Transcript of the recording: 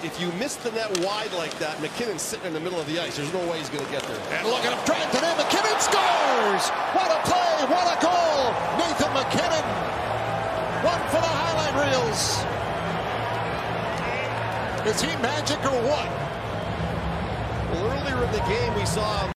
if you miss the net wide like that, MacKinnon's sitting in the middle of the ice. There's no way he's going to get there. And look at him drive to them. MacKinnon scores! What a play! What a goal! Nathan MacKinnon. One for the highlight reels. Is he magic or what? Well, earlier in the game we saw